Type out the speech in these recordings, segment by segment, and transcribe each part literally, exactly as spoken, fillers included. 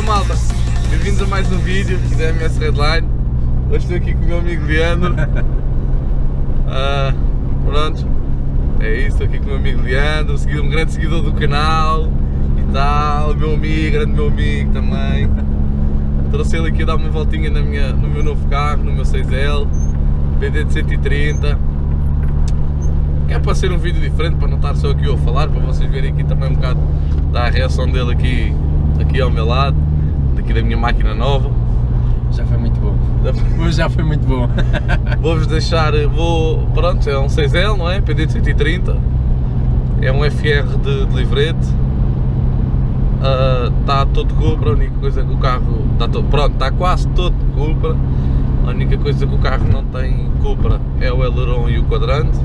malta, bem-vindos a mais um vídeo aqui da M S Redline. Hoje estou aqui com o meu amigo Leandro. uh, Pronto, é isso, estou aqui com o meu amigo Leandro, um grande seguidor do canal e tal, meu amigo, grande meu amigo também. Trouxe ele aqui a dar uma voltinha na minha, no meu novo carro, no meu seis L, P D de cento e trinta. Que é para ser um vídeo diferente, para não estar só aqui eu a falar, para vocês verem aqui também um bocado da reação dele aqui, aqui ao meu lado, daqui da minha máquina nova. Já foi muito bom. Hoje já foi muito bom. Vou-vos deixar, vou, pronto, é um seis L, não é? P D de cento e trinta, é um F R de, de livrete, está uh, todo Cupra, a única coisa que o carro, está todo, pronto, está quase todo Cupra, a única coisa que o carro não tem Cupra é o aileron e o quadrante.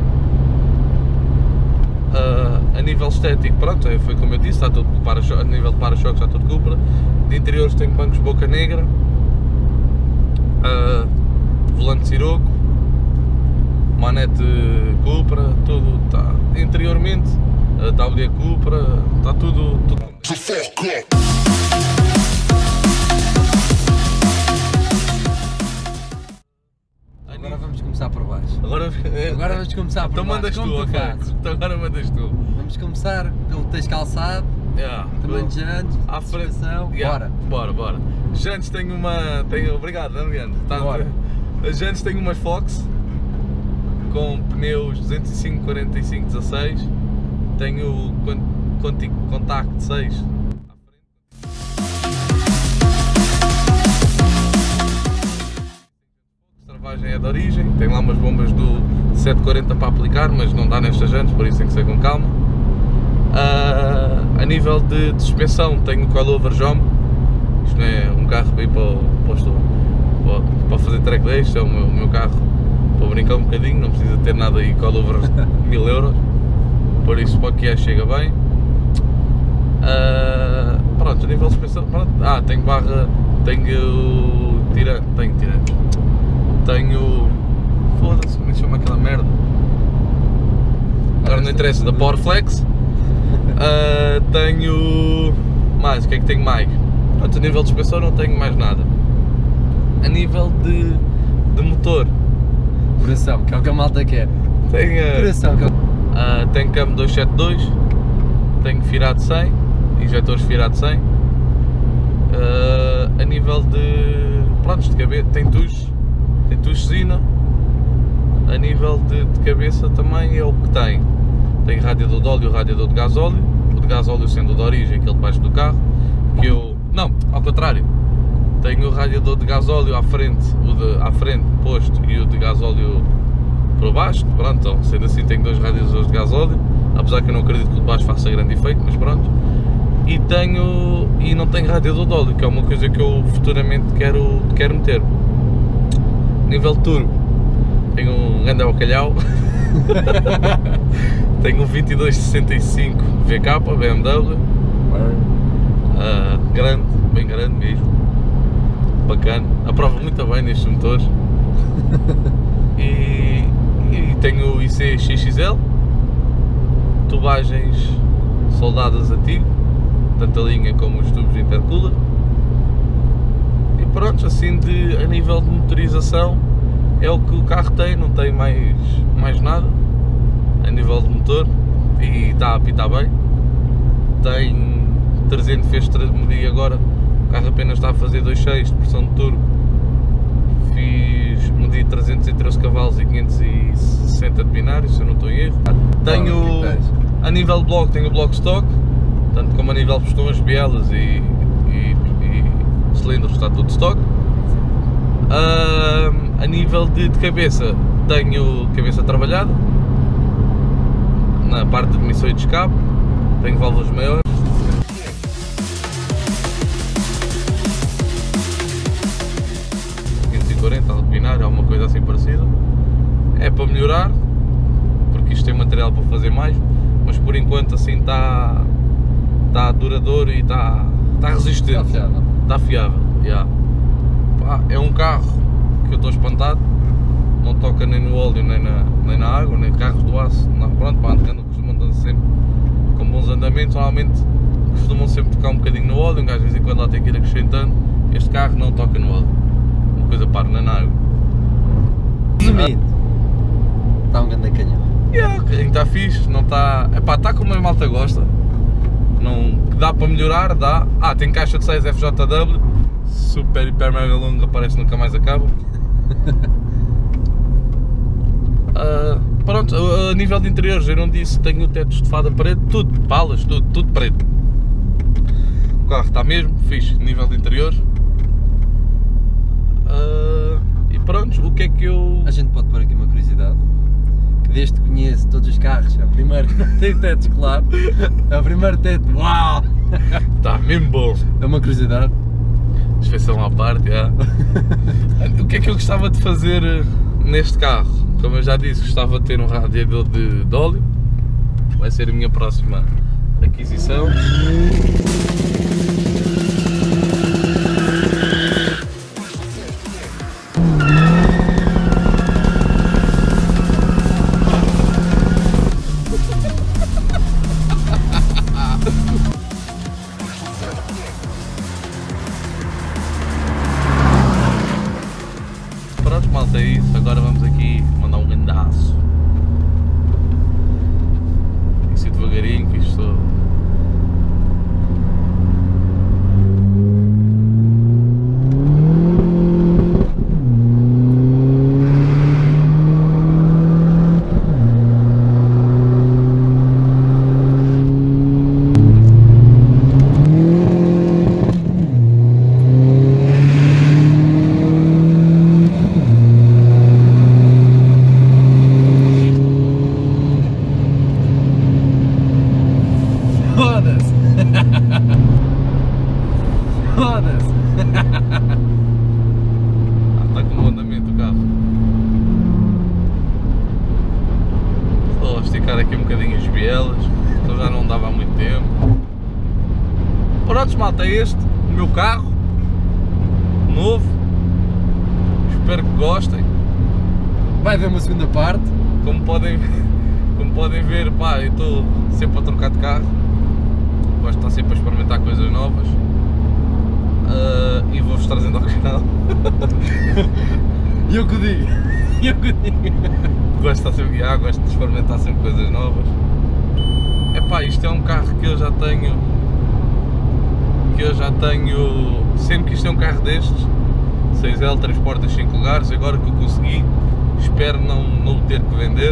Uh, a nível estético, pronto, foi como eu disse, está todo para a nível de para-choques está todo Cupra. De interiores tem bancos boca negra, uh, volante Sirocco, manete Cupra, tudo está. Interiormente, uh, W Cupra, está tudo, tudo. Agora vamos começar por baixo. Agora, agora vamos começar por então baixo. Mandas tu, tu okay. fazes? Então agora mandas tu. Vamos começar pelo tens calçado, Yeah, também de jantes, à frente. suspensão. Yeah, Bora. Bora, bora. Jantes tenho uma. Tenho, obrigado, Leandro. Tá, Bora. As jantes tenho umas Fox com pneus duzentos e cinco, quarenta e cinco, dezasseis. Tenho o Contact seis. É de origem, tem lá umas bombas do sete quarenta para aplicar, mas não dá nestas jantes, por isso tem que ser com calma. Uh, a nível de, de suspensão tenho o coilover Jom, isto não é um carro para ir para, para, para, para fazer track day, isto é o meu, o meu carro para brincar um bocadinho, não precisa ter nada aí, coilover mil euros, por isso para o que é chega bem. Uh, pronto, a nível de suspensão, pronto. Ah, tenho barra, tenho tirante, tenho tirante. Tenho. Foda-se, como é que chama aquela merda? Agora não interessa, da Powerflex. Uh, tenho. Mais, o que é que tenho mais? Pronto, a nível de suspensão não tenho mais nada. A nível de, de motor. Coração, que é o que a malta quer. Tenho. Coração, que é o... uh, tenho camo duzentos e setenta e dois. Tenho Firado cem. Injetores Firado cem. Uh, a nível de. Prontos, de cabeça. Tem tucho. Tem tuchezina. A nível de, de cabeça também é o que tem. Tem radiador de óleo e radiador de gasóleo. O de gasóleo sendo o de origem, aquele debaixo do carro. Que eu. Não, ao contrário. Tenho o radiador de gasóleo à frente, o de à frente posto e o de gasóleo por baixo. Pronto, então, sendo assim tenho dois radiadores de gasóleo. Apesar que eu não acredito que o de baixo faça grande efeito, mas pronto. E tenho. E não tenho radiador de óleo, que é uma coisa que eu futuramente quero, quero meter. Nível de turbo, tenho um grande bacalhau. Tenho um vinte e dois sessenta e cinco V K B M W, uh, grande, bem grande mesmo, bacana, aprova muito bem nestes motores. E, e tenho o I C X X L, tubagens soldadas a tigo, tanto a linha como os tubos de intercooler. E pronto, assim de, a nível de motorização é o que o carro tem, não tem mais, mais nada a nível de motor e está a apitar bem. Tem trezentos, fez medi agora, o carro apenas está a fazer dois vírgula seis de pressão de turbo, fiz, medi trezentos e treze cavalos e quinhentos e sessenta de binário, se eu não estou em erro. Tenho, a nível de bloco, tenho o bloco stock, tanto como a nível de pistões, bielas e, e, e cilindros está tudo stock. Uh, a nível de, de cabeça, tenho cabeça trabalhada na parte de admissão e de escape, tenho válvulas maiores. quinhentos e quarenta de binário, alguma coisa assim parecida. É para melhorar, porque isto tem material para fazer mais, mas por enquanto assim está, está duradouro e está, está resistente. Está fiável. Está fiável, yeah. Pá, é um carro que eu estou espantado, não toca nem no óleo nem na, nem na água, nem carros do aço, não, pronto, pá, ando, costumo andar sempre com bons andamentos, normalmente costumam sempre tocar um bocadinho no óleo, um gajo de vez em quando lá tem que ir acrescentando. Este carro não toca no óleo, uma coisa para na água. Resumindo, está um grande canhão. Yeah, o carrinho está fixe, não está... Epá, está como a malta gosta. Não... Dá para melhorar, dá. Ah, tem caixa de seis F J W, super, hiper, mega longa, parece que nunca mais acaba. uh, pronto, a, a nível de interiores, eu não disse, tenho o teto estofado a parede, tudo, palas, tudo, tudo preto. O carro está mesmo fixe, nível de interiores. Uh, e pronto, o que é que eu... A gente pode pôr aqui uma curiosidade, que desde que conheço todos os carros, é o primeiro que não tem tetos, claro, é o primeiro teto, uau! Está mesmo bom. É uma curiosidade. Inspeção à parte, já. O que é que eu gostava de fazer neste carro? Como eu já disse, gostava de ter um radiador de, de óleo, vai ser a minha próxima aquisição. Pronto, malta, é isso. Agora vamos aqui mandar um gandaço. Tem que ser devagarinho, que isto sou... Foda-se! Foda-se! Ah, está com um andamento o carro. Só esticar aqui um bocadinho as bielas, então já não dava há muito tempo. Pronto, malta, é este, o meu carro, novo. Espero que gostem. Vai haver uma segunda parte. Como podem, como podem ver, pá, eu estou sempre a trocar de carro. Gosto de estar sempre a experimentar coisas novas. Uh, e vou-vos trazendo ao canal. E eu que o digo. E eu que o digo. Gosto de estar sempre, ah, gosto de experimentar sempre coisas novas. Epá, isto é um carro que eu já tenho. Que eu já tenho. Sempre que isto é um carro destes, seis L, três portas, cinco lugares, agora que eu consegui, espero não, não o ter que vender.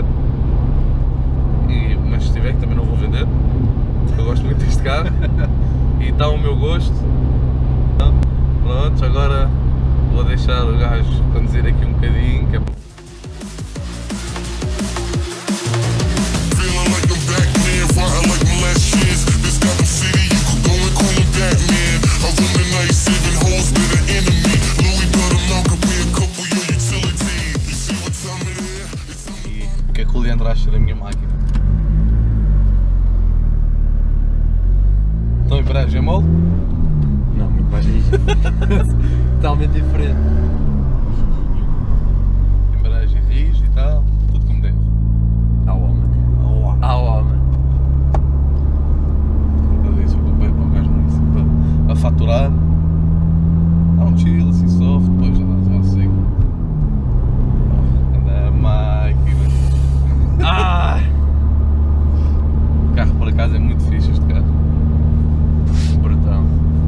E, mas se tiver, que também não vou vender. Eu gosto muito deste carro e está ao meu gosto. Pronto, agora vou deixar o gajo conduzir aqui um bocadinho. Que é... E o que é que o Leandro acha da minha máquina? Então, embreagem é mole? Não, muito mais rígido. Totalmente diferente. Embreagem rígida e tal, tudo como deve. Ao homem. Ao homem. Ao homem. Eu disse, vou para o gajo não disse, a faturar. Dá um chill assim soft, depois já dá assim. Anda a máquina. Ah! O carro por acaso é muito fixe, este carro. Brutão.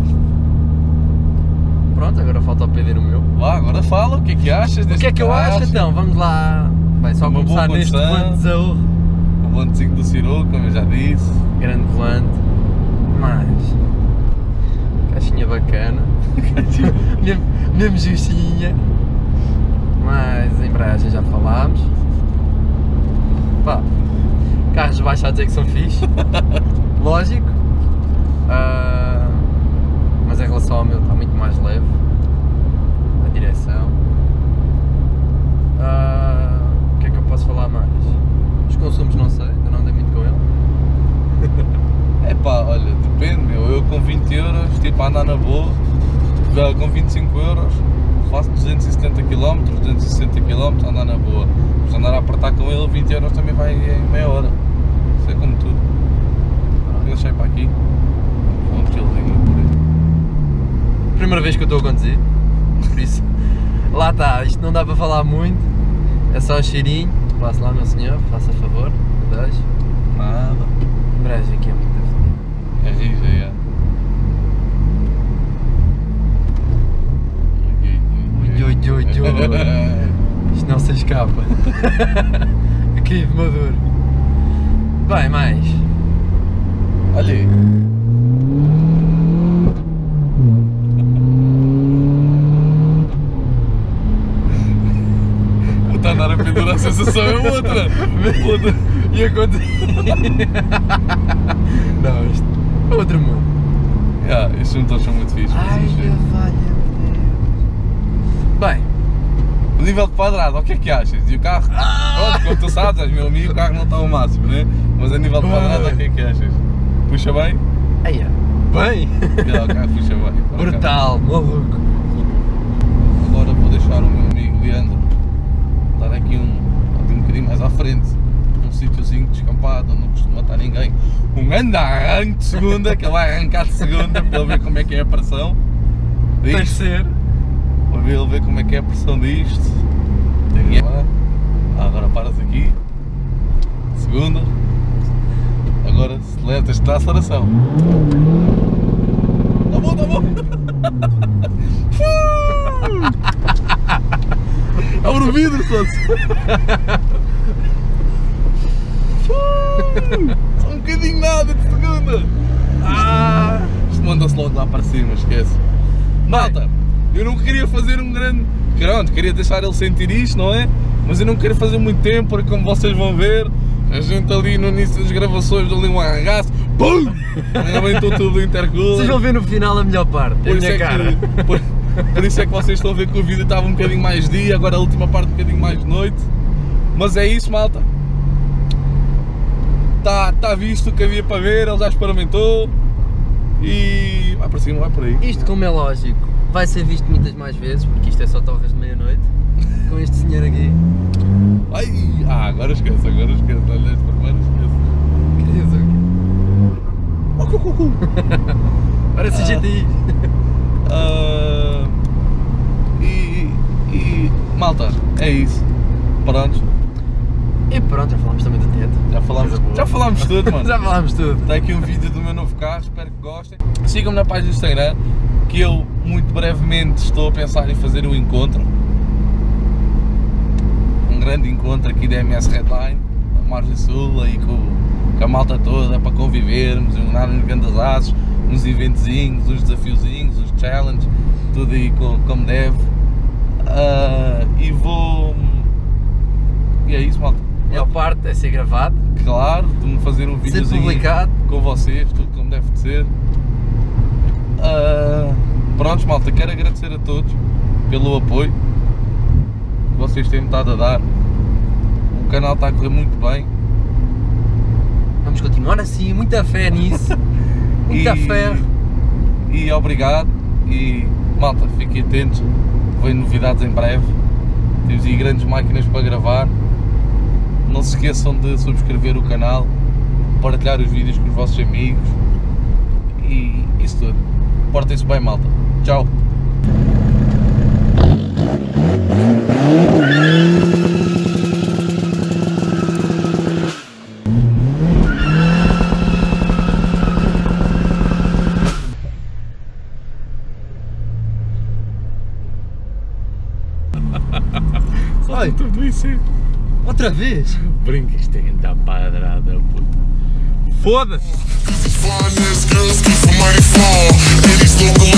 Pronto, agora falta o P D no meu. Lá, agora fala, o que é que achas deste O que é que eu carro? acho então? Vamos lá. Vai só Uma começar boa neste condução. volante Zaur. O volantezinho do Ciroc, como eu já disse. Grande volante. Mas caixinha bacana. mesmo, mesmo justinha. Mas a embreagem já falámos. Pá, carros baixados é que são fixe. Lógico. Uh, mas em relação ao meu está muito mais leve a direção. Uh, o que é que eu posso falar mais? Os consumos não sei, ainda não andei muito com ele. É pá, olha, depende, meu. Eu com vinte euros, tipo a andar na boa, com vinte e cinco euros, faço duzentos e setenta quilómetros, duzentos e sessenta quilómetros a andar na boa. Se andar a apertar com ele, vinte euros também vai em meia hora. Isso é como tudo. Eu deixei para aqui. primeira vez que eu estou a conduzir, por isso, lá está, isto não dá para falar muito, é só um cheirinho, passe lá meu senhor, faça favor, deixe. Nada. A embreagem aqui é muito É rija, é. Ui, ui, ui, ui. Isto não se escapa. Aqui de Maduro. Bem, mais. Olha aí. Vou estar a andar a pendurar, a sensação é outra. outra. E acontecer. Não, isto é outro mundo. Yeah, estes motores são muito fixos. Ai, a valha. Bem. O nível de quadrado, o que é que achas? E o carro, pronto, como tu sabes, és meu amigo, o carro não está ao máximo, né? Mas a nível de quadrado, o que é que achas? Puxa bem? Aí, bem. Yeah, o carro puxa bem. Brutal, maluco. Agora vou deixar o meu amigo Leandro dar aqui um, aqui um bocadinho mais à frente, num sítiozinho descampado, onde não costuma estar ninguém. Um grande arranque de segunda, que ele vai arrancar de segunda para ele ver como é que é a pressão. Tem que ser. Para ver, ele ver como é que é a pressão disto. Tem lá. Ah, agora paras aqui. Segunda. Agora acelera, tens de dar aceleração. Tá bom, tá bom. Abre o vidro, sócio. Só um bocadinho nada de segunda. Ah, isto manda-se logo lá para cima, esquece. Malta, eu não queria fazer um grande... Pronto, queria deixar ele sentir isto, não é? Mas eu não queria fazer muito tempo, porque como vocês vão ver, a gente ali no início das gravações deu ali um arregaço, pum! Arrebentou tudo o intercooler. Vocês vão ver no final a melhor parte, Por a isso, minha é cara. que, por, por isso é que vocês estão a ver que o vídeo estava um bocadinho mais dia, agora a última parte um bocadinho mais de noite. Mas é isso, malta. Está tá visto o que havia para ver, ele já experimentou. E vai para cima, vai por aí. Isto, como é lógico, vai ser visto muitas mais vezes, porque isto é só torres de meia-noite, com este senhor aqui. Ai, ah, agora esquece, agora esquece, olha este primeiro, esquece. Que diz Oh, cu, cu, cu. Parece Ah. G T I. Ah, e, e malta, é isso. Pronto, E pronto, já falámos também do teto. já falámos, Coisa boa. já falámos tudo, mano. Já falámos tudo. Está aqui um vídeo do meu novo carro, espero que gostem. Sigam-me na página do Instagram, que eu muito brevemente estou a pensar em fazer um encontro. Um grande encontro aqui da M S Redline, na Margem Sul, aí com, com a malta toda, para convivermos, uns grandes aços, uns eventozinhos, uns desafiozinhos, uns challenges, tudo aí com, como deve. Uh, e vou... E é isso, malta. A melhor parte é ser gravado, Claro, de me fazer um ser videozinho publicado. com vocês, tudo como deve de ser. Uh, prontos, malta, quero agradecer a todos pelo apoio que vocês têm estado a dar. O canal está a correr muito bem. Vamos continuar assim, muita fé nisso. Muita e, fé. E obrigado. E malta, fiquem atentos, vem novidades em breve. Temos aí grandes máquinas para gravar. Não se esqueçam de subscrever o canal, partilhar os vídeos com os vossos amigos e isso tudo. Portem-se bem, malta. Tchau. Oi, Tudo isso. outra vez? Brinca, isto é que está padrada, puta. Foda-se! Finest girls keep from mighty fall. Ladies local